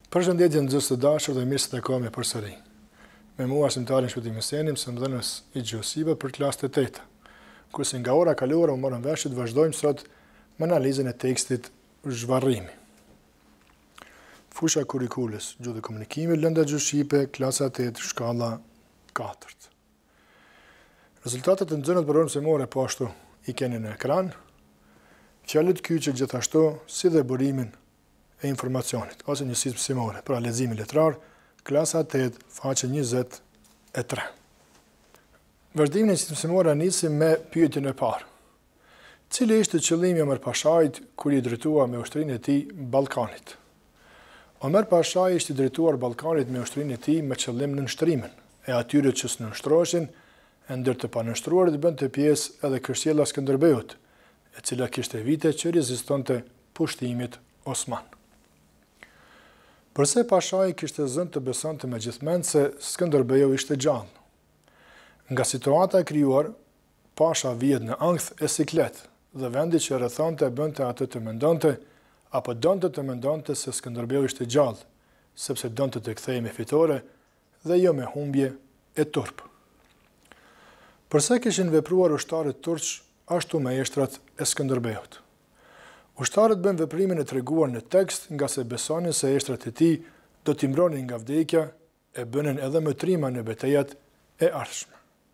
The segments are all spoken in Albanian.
Përshëndetje nxënës të dashur dhe mirë se takojmë përsëri. Me mua shëntarin Shpëtim Senim, mëdhënës i gjuhësive për klasën e 8. Kurse nga ora kaluara u morëm vesh të vazhdojmë sot me analizën e tekstit Zhvarrimi. Fusha kurrikulës, gjuhë dhe komunikimi, lënda gjuhëshqipe, klasa 8, shkalla 4. Rezultatet e nxënës për orën mësimore po ashtu i keni në ekran. Fjalët kyçe gjithashtu si dhe burimin e informacionit, ose njësisë mësimore, pra leximi letrar, klasa 8, faqe 23. Vazhdimin e njësisë mësimore nisim me pyetjen e parë. Cili ishte qëllimi i Omer Pashait kur i drejtua me ushtrinë e tij Ballkanit? Omer Pashai ishte drejtuar Ballkanit me ushtrinë e tij me qëllim nënshtrimin e atyre që s'nënshtroheshin, e ndër të panënshtruarit bënte pjesë edhe Kështjella Skënderbeut, e cila kishte vite që rezistonte pushtimit osman. Përse Pashai kishte zënë të besonte me gjithmend se Skënderbeu ishte gjallë? Nga situata e krijuar, Pasha vihet në ankth e siklet dhe vendi që rrethonte bënte atë të mendonte apo donte të mendonte se Skënderbeu ishte gjallë, sepse donte të kthehej me fitore dhe jo me humbje e turp. Përse kishin vepruar ushtarët turq ashtu me eshtrat e Skënderbeut? Ushtarët bën veprimin e treguar në tekst nga se besonin se eshtrat e tij do t'i mbronin nga vdekja e bënin edhe mëtrima në betejat e ardhshme.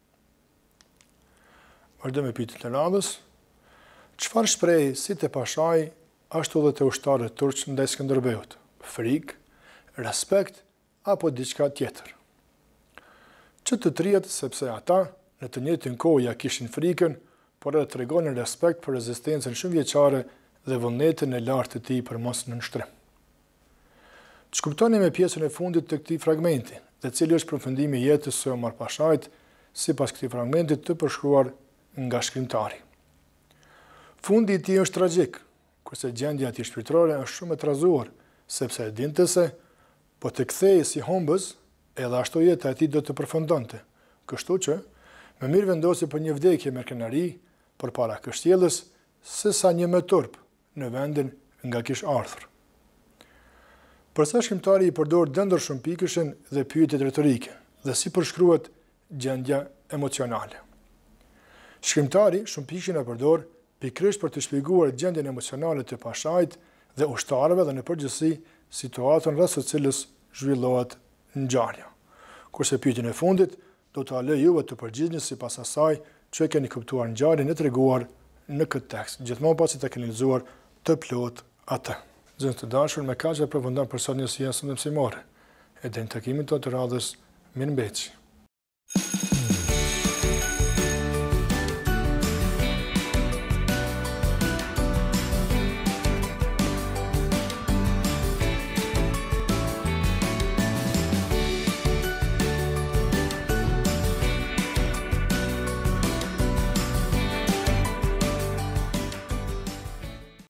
Vazhdojmë me pyetjen e radhës. Çfarë shprehi si te Pashai ashtu edhe te ushtarët turq ndaj Skënderbeut? Frikë, respekt apo diçka tjetër? Që të trihet sepse ata në të njëjtën kohë ja kishin frikën, por edhe tregonin respekt për rezistencën shumëvjeçare dhe vullnetin e lartë të tij për mos nënshtrim. Ç'kuptoni me pjesën e fundit të këtij fragmenti, dhe cili është përfundimi i jetës së Omer Pashait sipas këtij fragmenti të përshkruar nga shkrimtari. Fundi i tij është tragjik, kurse gjendja e tij shpirtërore është shumë e trazuar, sepse e dinte se po të kthehej si humbës, edhe ashtu jeta e tij do të përfundonte. Kështu që më mirë vendosi për një vdekje me krenari përpara Kështjellës, se sa një me turp në vendin nga kish ardhur. Përsa shkrimtari i përdor dëndër shumë pikëshin dhe pyetjet retorike, dhe si përshkruhet gjendja emocionale. Shkrimtari shumë pikëshin e përdor pikërisht për të shpjeguar gjendjen emocionale të Pashait dhe ushtarëve dhe në përgjithësi situatën rreth së cilës zhvillohet ngjarja. Kurse pyetjen e fundit do ta lë juve të përgjigjeni sipas asaj që e keni kuptuar ngjarjen e treguar në këtë tekst, gjithmonë pasi ta keni lexuar të plot atë. Nxënës të dashur, me kaq e përfundon për sot njësia së mësimore. E deri në takimin tonë të radhës, mirëmbëjtje.